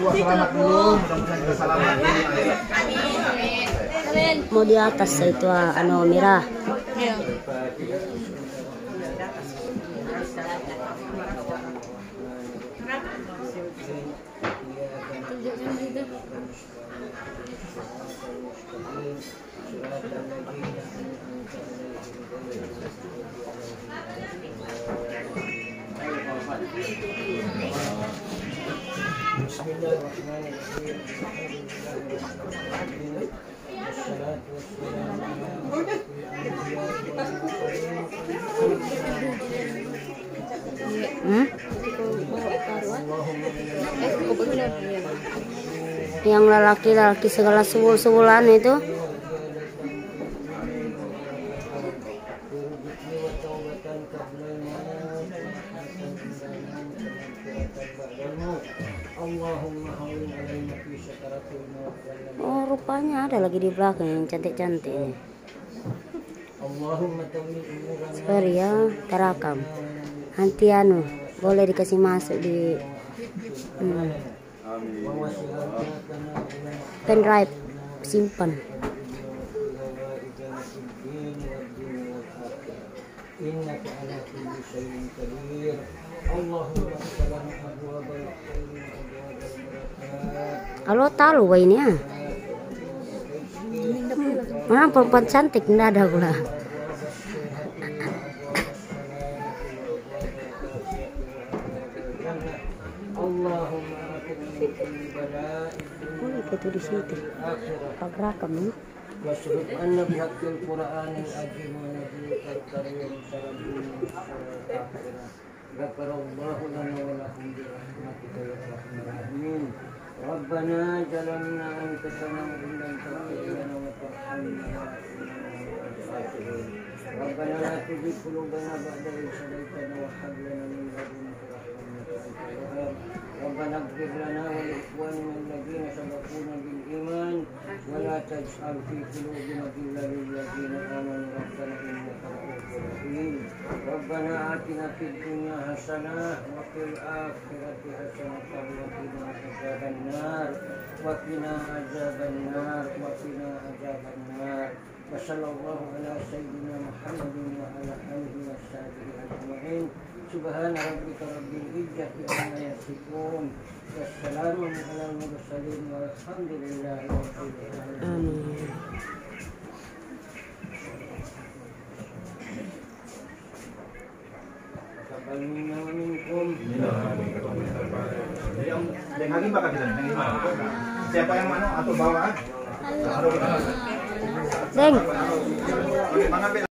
selamat dulu, mudah-mudahan kita selamat. Mau di atas itu Mira. Iya. Yang lelaki-lelaki segala sebul-sebulan itu. Oh, rupanya ada lagi di belakang yang cantik-cantik ini. Sorry ya, terakam. Nanti boleh dikasih masuk di pendrive, simpan. Kalau tahu ini ya. Mana perempuan cantik nggak ada pula. Boleh itu di situ. Rakam nih. واشهد أن بحق القرآن العظيم ونبيك الكريم سلام الآخرة غفر الله لنا ولكم برحمتك يا أرحم الراحمين ربنا ظلمنا أنفسنا وإن لم تغفر لنا وترحمنا ربنا لا تزغ قلوبنا بعد إذ هديتنا وهب لنا من لدنك رحمة إنك أنت الوهاب ربنا اغفر لنا ولإخواننا الذين سبقونا بالإيمان ولا تجعل في قلوبنا غلا للذين آمنوا ربنا إنك رؤوف رحيم ربنا آتنا في الدنيا حسنة وفي الآخرة حسنة وقنا عذاب النار وقنا عذاب النار وقنا عذاب النار وصلى الله على سيدنا محمد وعلى آله وصحبه أجمعين سبحان ربك رب العزة عما يصفون والسلام على المرسلين والحمد لله رب العالمين. Yang lagi bakal kita yang gimana? Siapa yang mana atau bawaan? Deng.